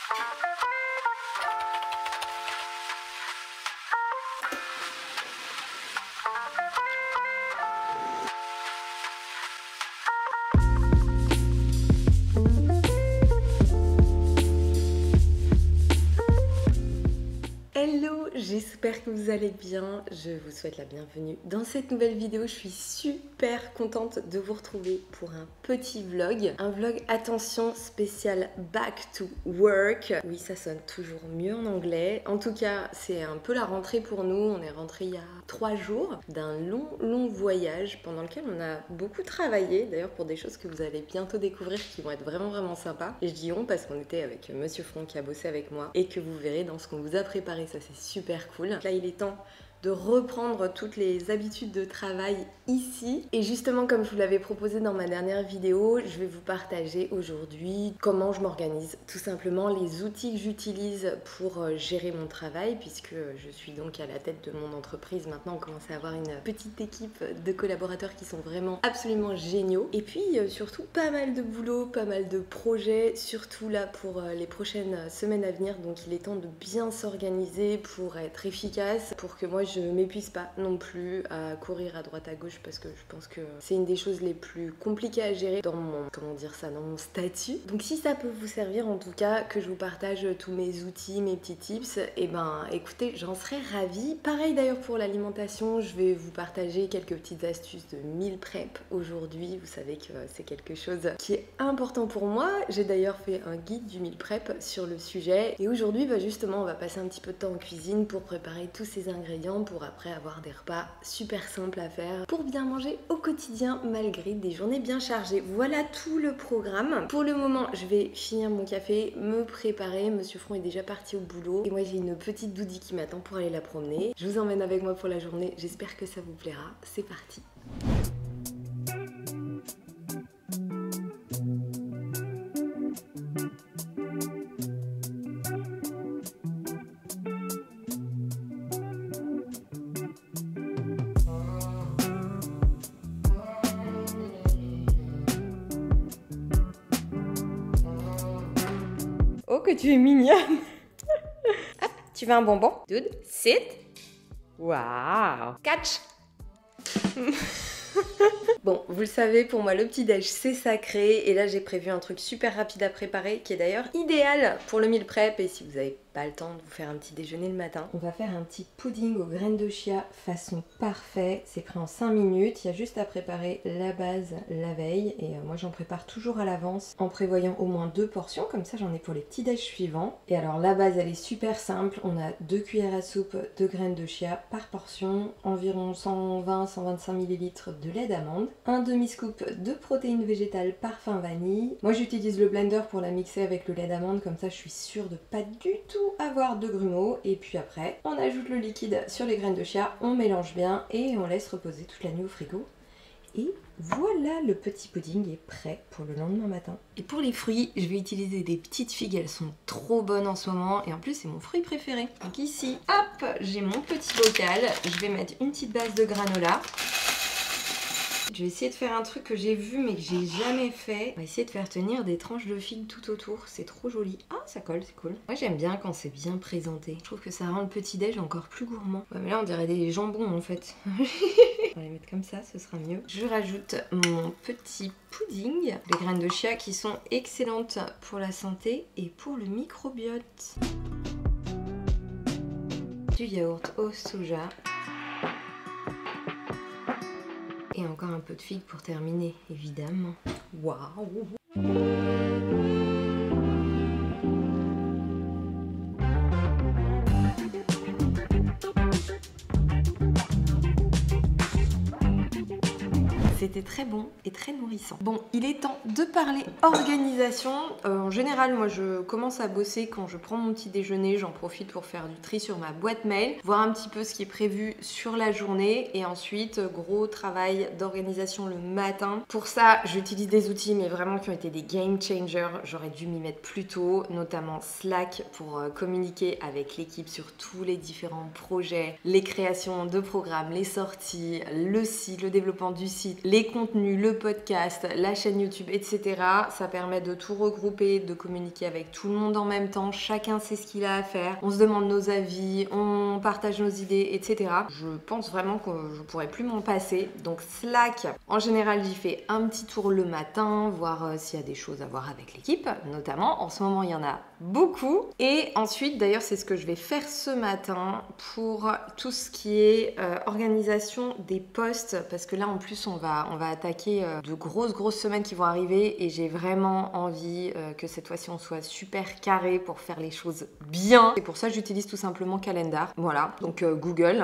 Hello, j'espère que vous allez bien, je vous souhaite la bienvenue dans cette nouvelle vidéo. Je suis super contente de vous retrouver pour un petit vlog. Un vlog, attention, spécial Back to Work. Oui, ça sonne toujours mieux en anglais. En tout cas, c'est un peu la rentrée pour nous. On est rentré il y a 3 jours d'un long voyage pendant lequel on a beaucoup travaillé. D'ailleurs, pour des choses que vous allez bientôt découvrir qui vont être vraiment sympas. Et je dis on parce qu'on était avec Monsieur Franck qui a bossé avec moi et que vous verrez dans ce qu'on vous a préparé. Ça c'est super cool. Là il est temps de reprendre toutes les habitudes de travail ici. Et justement, comme je vous l'avais proposé dans ma dernière vidéo, je vais vous partager aujourd'hui comment je m'organise. Tout simplement les outils que j'utilise pour gérer mon travail, puisque je suis donc à la tête de mon entreprise. Maintenant, on commence à avoir une petite équipe de collaborateurs qui sont vraiment absolument géniaux. Et puis surtout pas mal de boulot, pas mal de projets, surtout là pour les prochaines semaines à venir. Donc il est temps de bien s'organiser pour être efficace, pour que moi je m'épuise pas non plus à courir à droite à gauche, parce que je pense que c'est une des choses les plus compliquées à gérer dans mon, comment dire ça, dans mon statut. Donc si ça peut vous servir en tout cas, que je vous partage tous mes outils, mes petits tips, et ben écoutez, j'en serais ravie. Pareil d'ailleurs pour l'alimentation, je vais vous partager quelques petites astuces de meal prep aujourd'hui. Vous savez que c'est quelque chose qui est important pour moi. J'ai d'ailleurs fait un guide du meal prep sur le sujet, et aujourd'hui bah justement on va passer un petit peu de temps en cuisine pour préparer tous ces ingrédients, pour après avoir des repas super simples à faire, pour bien manger au quotidien malgré des journées bien chargées. Voilà tout le programme. Pour le moment, je vais finir mon café, me préparer. Monsieur Franck est déjà parti au boulot et moi j'ai une petite doudie qui m'attend pour aller la promener. Je vous emmène avec moi pour la journée. J'espère que ça vous plaira. C'est parti. Oh, que tu es mignonne. Hop, tu veux un bonbon? Dude, sit. Waouh. Catch. Bon, vous le savez, pour moi le petit-déj c'est sacré, et là j'ai prévu un truc super rapide à préparer qui est d'ailleurs idéal pour le meal prep. Et si vous n'avez pas le temps de vous faire un petit déjeuner le matin, on va faire un petit pudding aux graines de chia façon parfait. C'est prêt en 5 minutes, il y a juste à préparer la base la veille, et moi j'en prépare toujours à l'avance en prévoyant au moins 2 portions, comme ça j'en ai pour les petits déj suivants. Et alors la base elle est super simple, on a 2 cuillères à soupe de graines de chia par portion, environ 120-125 ml de lait d'amande, un demi-scoop de protéines végétales parfum vanille. Moi j'utilise le blender pour la mixer avec le lait d'amande, comme ça je suis sûre de pas du tout avoir de grumeaux. Et puis après on ajoute le liquide sur les graines de chia, on mélange bien et on laisse reposer toute la nuit au frigo. Et voilà, le petit pudding est prêt pour le lendemain matin. Et pour les fruits, je vais utiliser des petites figues, elles sont trop bonnes en ce moment, et en plus c'est mon fruit préféré. Donc ici, hop, j'ai mon petit bocal, je vais mettre une petite base de granola. Je vais essayer de faire un truc que j'ai vu mais que j'ai jamais fait. On va essayer de faire tenir des tranches de figues tout autour. C'est trop joli. Ah, ça colle, c'est cool. Moi j'aime bien quand c'est bien présenté. Je trouve que ça rend le petit déj encore plus gourmand. Ouais, mais là on dirait des jambons en fait. On va les mettre comme ça, ce sera mieux. Je rajoute mon petit pudding. Les graines de chia qui sont excellentes pour la santé et pour le microbiote. Du yaourt au soja. Et encore un peu de figues pour terminer, évidemment. Waouh! C'était très bon et très nourrissant. Bon, il est temps de parler organisation. En général, moi je commence à bosser quand je prends mon petit déjeuner. J'en profite pour faire du tri sur ma boîte mail, voir un petit peu ce qui est prévu sur la journée, et ensuite gros travail d'organisation le matin. Pour ça, j'utilise des outils mais vraiment qui ont été des game changers. J'aurais dû m'y mettre plus tôt, notamment Slack pour communiquer avec l'équipe sur tous les différents projets, les créations de programmes, les sorties, le site, le développement du site, les les contenus, le podcast, la chaîne YouTube, etc. Ça permet de tout regrouper, de communiquer avec tout le monde en même temps. Chacun sait ce qu'il a à faire. On se demande nos avis, on partage nos idées, etc. Je pense vraiment que je pourrais plus m'en passer. Donc Slack, en général, j'y fais un petit tour le matin, voir s'il y a des choses à voir avec l'équipe, notamment. En ce moment, il y en a beaucoup. Et ensuite, d'ailleurs, c'est ce que je vais faire ce matin pour tout ce qui est organisation des posts, parce que là, en plus, on va attaquer de grosses semaines qui vont arriver et j'ai vraiment envie que cette fois-ci, on soit super carré pour faire les choses bien. Et pour ça, j'utilise tout simplement Calendar. Voilà, donc Google,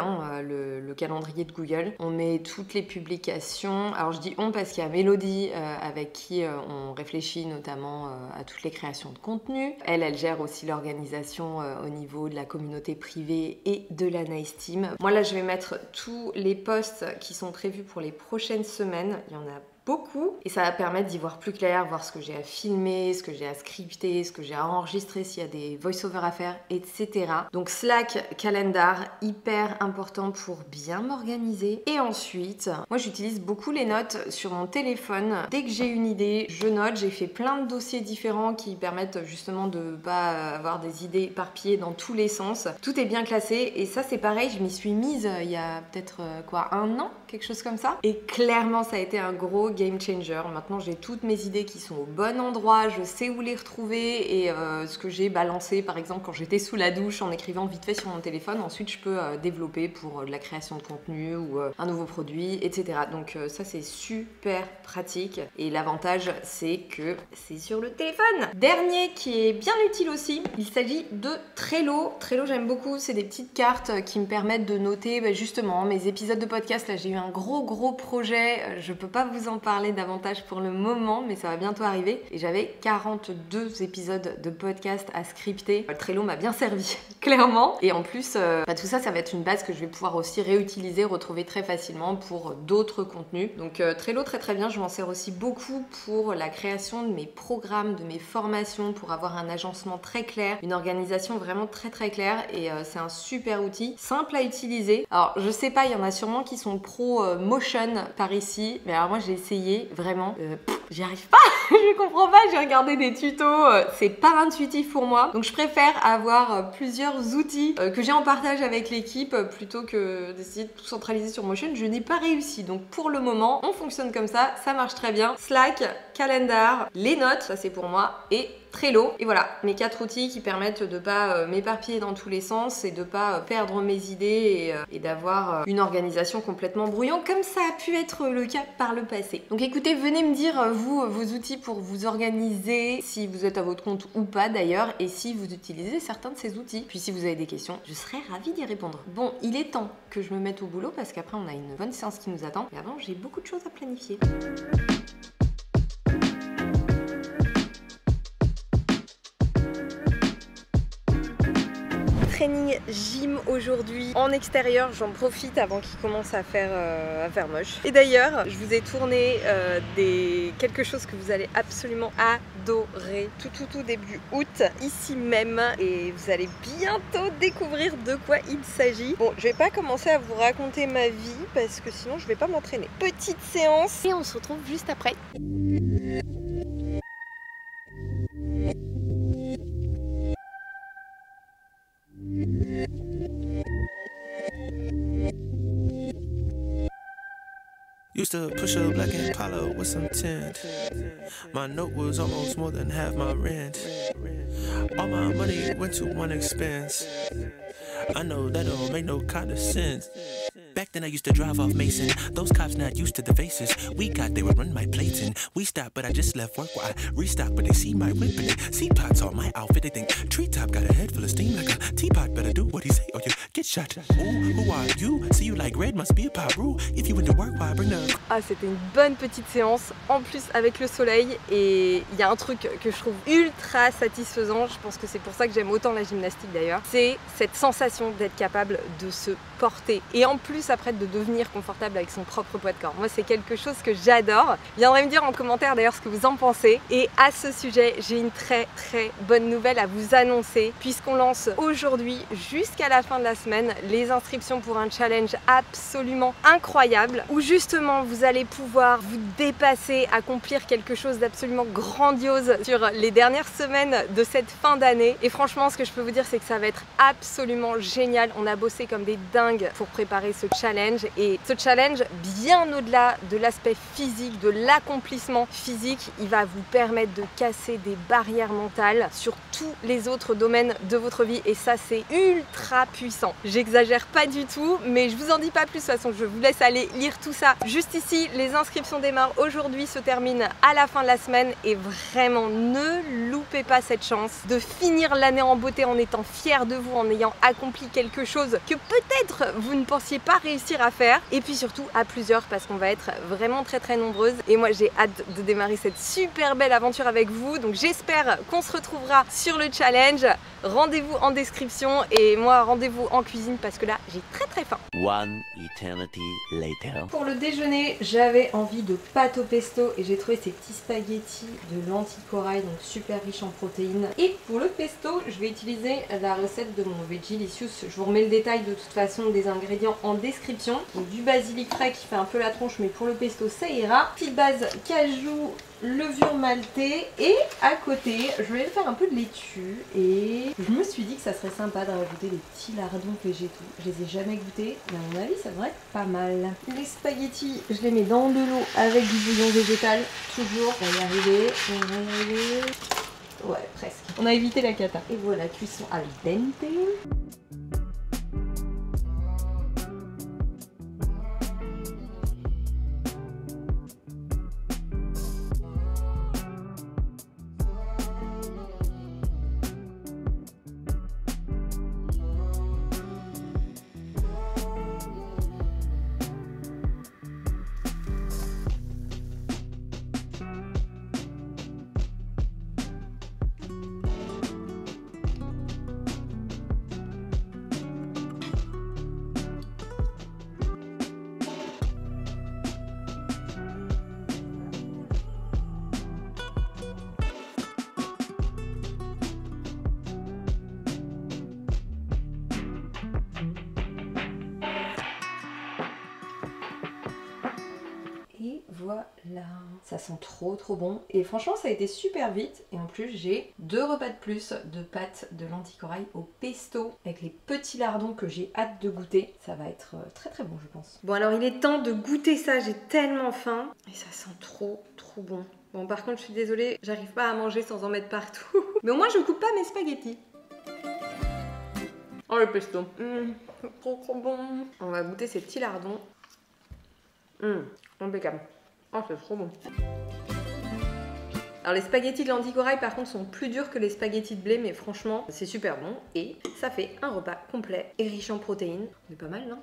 le calendrier de Google. On met toutes les publications. Alors, je dis on parce qu'il y a Mélodie avec qui on réfléchit notamment à toutes les créations de contenu. Elle gère aussi l'organisation au niveau de la communauté privée et de la Nice Team. Moi là je vais mettre tous les posts qui sont prévus pour les prochaines semaines. Il y en a beaucoup et ça va permettre d'y voir plus clair, voir ce que j'ai à filmer, ce que j'ai à scripter, ce que j'ai à enregistrer s'il y a des voice-over à faire, etc. Donc Slack, Calendar, hyper important pour bien m'organiser. Et ensuite, moi j'utilise beaucoup les notes sur mon téléphone. Dès que j'ai une idée, je note. J'ai fait plein de dossiers différents qui permettent justement de pas avoir des idées éparpillées dans tous les sens. Tout est bien classé et ça c'est pareil, je m'y suis mise il y a peut-être un an, quelque chose comme ça. Et clairement ça a été un gros game changer. Maintenant j'ai toutes mes idées qui sont au bon endroit, je sais où les retrouver et ce que j'ai balancé par exemple quand j'étais sous la douche en écrivant vite fait sur mon téléphone, ensuite je peux développer pour de la création de contenu ou un nouveau produit, etc. Donc ça c'est super pratique et l'avantage c'est que c'est sur le téléphone. Dernier qui est bien utile aussi, il s'agit de Trello. Trello j'aime beaucoup, c'est des petites cartes qui me permettent de noter justement mes épisodes de podcast. Là j'ai eu un gros projet, je peux pas vous en parler davantage pour le moment mais ça va bientôt arriver et j'avais 42 épisodes de podcast à scripter. Trello m'a bien servi clairement et en plus tout ça va être une base que je vais pouvoir aussi réutiliser, retrouver très facilement pour d'autres contenus. Donc Trello très bien, je m'en sers aussi beaucoup pour la création de mes programmes, de mes formations, pour avoir un agencement très clair, une organisation vraiment très claire et c'est un super outil, simple à utiliser. Alors je sais pas, il y en a sûrement qui sont pro motion par ici, mais alors moi j'ai essayé vraiment, j'y arrive pas, je comprends pas, j'ai regardé des tutos, c'est pas intuitif pour moi. Donc je préfère avoir plusieurs outils que j'ai en partage avec l'équipe plutôt que d'essayer de tout centraliser sur Motion. Je n'ai pas réussi, donc pour le moment on fonctionne comme ça marche très bien. Slack, Calendar, les notes, ça c'est pour moi, et Trello. Et voilà, mes 4 outils qui permettent de pas m'éparpiller dans tous les sens et de pas perdre mes idées et d'avoir une organisation complètement brouillon comme ça a pu être le cas par le passé. Donc écoutez, venez me dire vous, vos outils pour vous organiser, si vous êtes à votre compte ou pas d'ailleurs, et si vous utilisez certains de ces outils. Puis si vous avez des questions, je serais ravie d'y répondre. Bon, il est temps que je me mette au boulot parce qu'après on a une bonne séance qui nous attend. Et avant, j'ai beaucoup de choses à planifier. Training gym aujourd'hui en extérieur, j'en profite avant qu'il commence à faire moche. Et d'ailleurs, je vous ai tourné quelque chose que vous allez absolument adorer tout début août, ici même, et vous allez bientôt découvrir de quoi il s'agit. Bon, je vais pas commencer à vous raconter ma vie parce que sinon je vais pas m'entraîner. Petite séance et on se retrouve juste après. Used to push up like an Impala with some tint. My note was almost more than half my rent. All my money went to one expense. I know that don't make no kind of sense. Back then I used to drive off Mason. Those cops not used to the faces. We got, they would run my plates and we stopped, but I just left work while I restock. But they see my whip and they see pots on my outfit. They think treetop got a head full of steam like a teapot. Better do what he say or you get shot. Ooh, who are you? See you like red, must be a Paru. If you went to work, why bring the... Ah, c'était une bonne petite séance, en plus avec le soleil, et il y a un truc que je trouve ultra satisfaisant, je pense que c'est pour ça que j'aime autant la gymnastique d'ailleurs, c'est cette sensation d'être capable de se porter. Et en plus plus après de devenir confortable avec son propre poids de corps. Moi, c'est quelque chose que j'adore. Viendrez me dire en commentaire d'ailleurs ce que vous en pensez. Et à ce sujet, j'ai une très bonne nouvelle à vous annoncer, puisqu'on lance aujourd'hui jusqu'à la fin de la semaine les inscriptions pour un challenge absolument incroyable où justement vous allez pouvoir vous dépasser, accomplir quelque chose d'absolument grandiose sur les dernières semaines de cette fin d'année. Et franchement, ce que je peux vous dire, c'est que ça va être absolument génial. On a bossé comme des dingues pour préparer ce challenge, et ce challenge, bien au-delà de l'aspect physique, de l'accomplissement physique, il va vous permettre de casser des barrières mentales sur tous les autres domaines de votre vie, et ça, c'est ultra puissant. J'exagère pas du tout, mais je vous en dis pas plus. De toute façon, je vous laisse aller lire tout ça juste ici. Les inscriptions démarrent aujourd'hui, se terminent à la fin de la semaine, et vraiment ne loupez pas cette chance de finir l'année en beauté en étant fiers de vous, en ayant accompli quelque chose que peut-être vous ne pensiez pas réussir à faire, et puis surtout à plusieurs, parce qu'on va être vraiment très nombreuses, et moi j'ai hâte de démarrer cette super belle aventure avec vous. Donc j'espère qu'on se retrouvera sur le challenge. Rendez-vous en description, et moi rendez-vous en cuisine parce que là j'ai très faim. One eternity later. Pour le déjeuner, j'avais envie de pâte au pesto et j'ai trouvé ces petits spaghettis de lentilles corail, donc super riches en protéines. Et pour le pesto, je vais utiliser la recette de mon Vegelicious. Je vous remets le détail de toute façon des ingrédients en description. Donc du basilic frais qui fait un peu la tronche, mais pour le pesto ça ira. Petite base cajou, levure maltée, et à côté je voulais faire un peu de laitue, et je me suis dit que ça serait sympa de rajouter des petits lardons végétaux. Je les ai jamais goûtés, mais à mon avis ça devrait être pas mal. Les spaghettis, je les mets dans de l'eau avec du bouillon végétal, toujours. On va y arriver, on va y arriver. Ouais, presque. On a évité la cata. Et voilà, cuisson al dente. Voilà, ça sent trop bon, et franchement ça a été super vite, et en plus j'ai 2 repas de plus de pâtes de lentilles corail au pesto avec les petits lardons que j'ai hâte de goûter. Ça va être très bon je pense. Bon alors il est temps de goûter ça, j'ai tellement faim et ça sent trop bon. Bon par contre je suis désolée, j'arrive pas à manger sans en mettre partout. Mais au moins je coupe pas mes spaghettis. Oh le pesto, trop bon. On va goûter ces petits lardons. Impeccable. Oh, c'est trop bon. Alors les spaghettis de lentilles corail par contre sont plus durs que les spaghettis de blé, mais franchement c'est super bon et ça fait un repas complet et riche en protéines. C'est pas mal, non?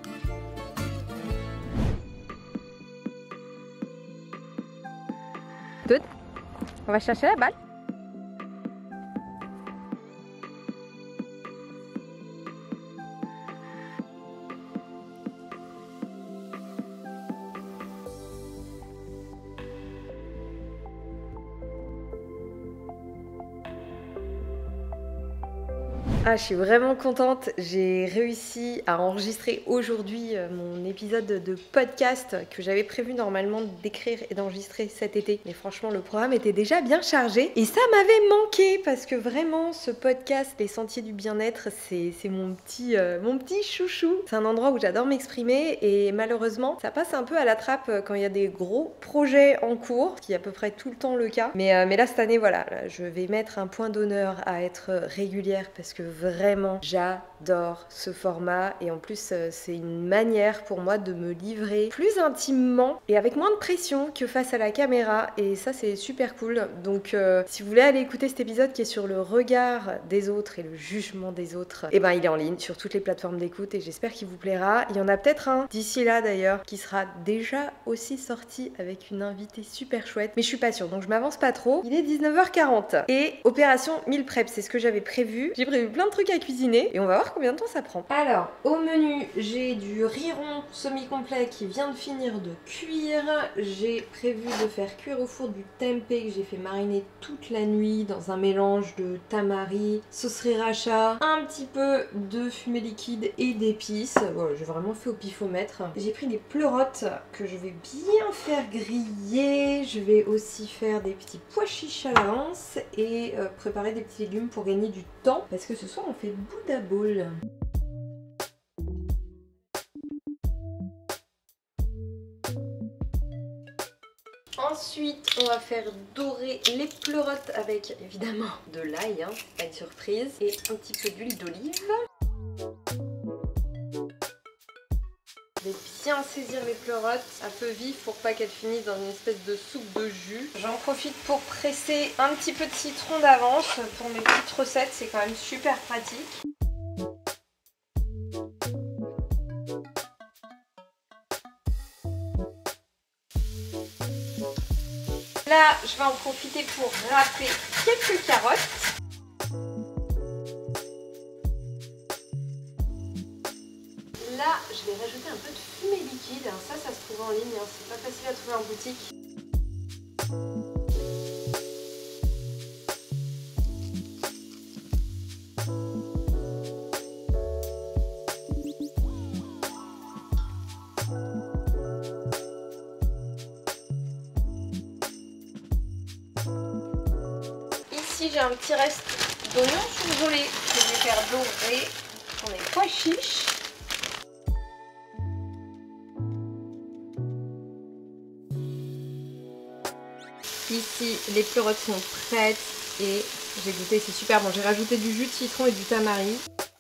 Good. On va chercher la balle. Ah, je suis vraiment contente, j'ai réussi à enregistrer aujourd'hui mon épisode de podcast que j'avais prévu normalement d'écrire et d'enregistrer cet été. Mais franchement, le programme était déjà bien chargé et ça m'avait manqué parce que vraiment, ce podcast, Les Sentiers du Bien-être, c'est mon petit chouchou. C'est un endroit où j'adore m'exprimer et malheureusement, ça passe un peu à la trappe quand il y a des gros projets en cours, ce qui est à peu près tout le temps le cas. Mais là, cette année, voilà, là, je vais mettre un point d'honneur à être régulière parce que vraiment j'adore ce format et en plus c'est une manière pour moi de me livrer plus intimement et avec moins de pression que face à la caméra, et ça c'est super cool. Donc si vous voulez aller écouter cet épisode qui est sur le regard des autres et le jugement des autres, et ben il est en ligne sur toutes les plateformes d'écoute et j'espère qu'il vous plaira. Il y en a peut-être un d'ici là d'ailleurs qui sera déjà aussi sorti avec une invitée super chouette, mais je suis pas sûre donc je m'avance pas trop. Il est 19h40 et opération meal prep, c'est ce que j'avais prévu. J'ai prévu plein plein de trucs à cuisiner et on va voir combien de temps ça prend. Alors, au menu, j'ai du riz rond semi-complet qui vient de finir de cuire. J'ai prévu de faire cuire au four du tempeh que j'ai fait mariner toute la nuit dans un mélange de tamari, sauce sriracha, un petit peu de fumée liquide et d'épices. Voilà, j'ai vraiment fait au pifomètre. J'ai pris des pleurotes que je vais bien faire griller. Je vais aussi faire des petits pois chiches à l'avance et préparer des petits légumes pour gagner du temps parce que ce soir on fait Buddha Bowl. Ensuite, on va faire dorer les pleurotes avec évidemment de l'ail, hein, c'est pas une surprise, et un petit peu d'huile d'olive. Je vais bien saisir mes pleurotes à feu vif pour pas qu'elles finissent dans une espèce de soupe de jus. J'en profite pour presser un petit peu de citron d'avance pour mes petites recettes, c'est quand même super pratique. Là, je vais en profiter pour râper quelques carottes. Là, je vais rajouter un peu de fumée liquide. Alors ça se trouve en ligne, hein. C'est pas facile à trouver en boutique. Ici, j'ai un petit reste d'oignons surgelés que je vais faire dorer pour mes pois chiches. Ici, les pleurotes sont prêtes et j'ai goûté, c'est super bon. J'ai rajouté du jus de citron et du tamari.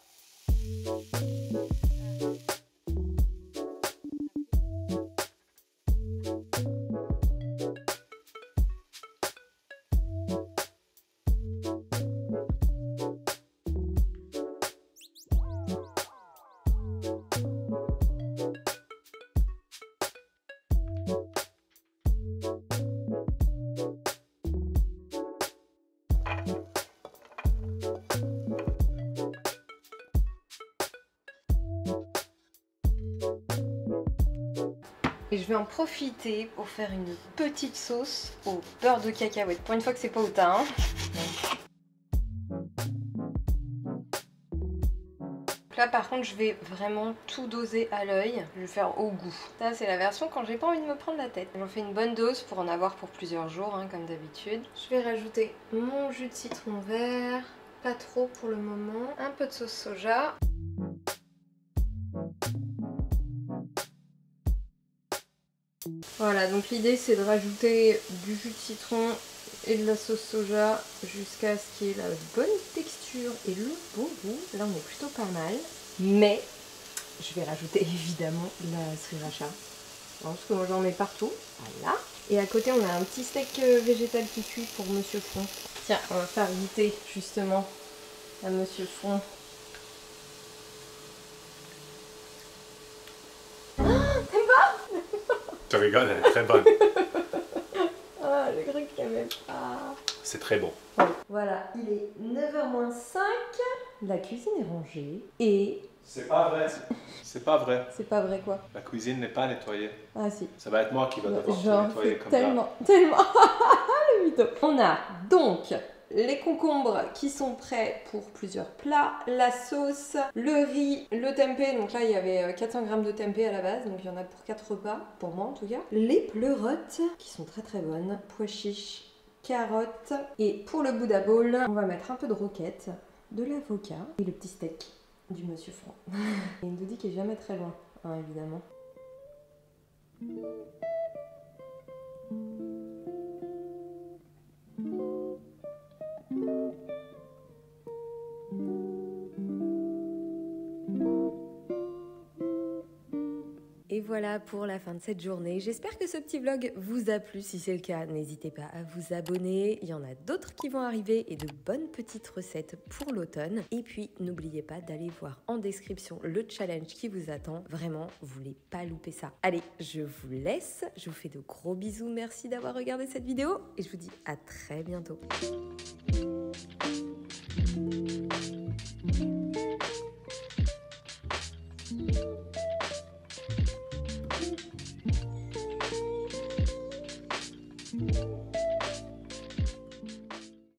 Et je vais en profiter pour faire une petite sauce au beurre de cacahuète. Pour une fois que c'est pas au thym. Là par contre je vais vraiment tout doser à l'œil, je vais faire au goût. Ça c'est la version quand j'ai pas envie de me prendre la tête. J'en fais une bonne dose pour en avoir pour plusieurs jours hein, comme d'habitude. Je vais rajouter mon jus de citron vert, pas trop pour le moment, un peu de sauce soja. Voilà, donc l'idée c'est de rajouter du jus de citron et de la sauce soja jusqu'à ce qu'il y ait la bonne texture et le bon goût. Là on est plutôt pas mal, mais je vais rajouter évidemment la sriracha. Alors, parce que moi j'en mets partout, voilà. Et à côté on a un petit steak végétal qui cuit pour Monsieur Fond. Tiens, on va faire goûter justement à Monsieur Fond. Tu rigoles, elle est très bonne. Ah, j'ai cru qu'il n'y avait pas. C'est très bon. Bon, voilà, il est 9h-5. La cuisine est rangée et... C'est pas vrai. C'est pas vrai. C'est pas vrai quoi? La cuisine n'est pas nettoyée. Ah si. Ça va être moi qui va devoir tout J'en nettoyer fais comme tellement, tellement. Le mytho. On a donc les concombres qui sont prêts pour plusieurs plats, la sauce, le riz, le tempeh, donc là il y avait 400 g de tempeh à la base, donc il y en a pour 4 repas, pour moi en tout cas. Les pleurotes qui sont très très bonnes, pois chiches, carottes, et pour le Buddha Bowl, on va mettre un peu de roquette, de l'avocat et le petit steak du Monsieur Franc. Et une doudie qui est jamais très loin, hein, évidemment. Et voilà pour la fin de cette journée. J'espère que ce petit vlog vous a plu. Si c'est le cas, n'hésitez pas à vous abonner. Il y en a d'autres qui vont arriver et de bonnes petites recettes pour l'automne. Et puis, n'oubliez pas d'aller voir en description le challenge qui vous attend. Vraiment, vous voulez pas louper ça. Allez, je vous laisse. Je vous fais de gros bisous. Merci d'avoir regardé cette vidéo et je vous dis à très bientôt.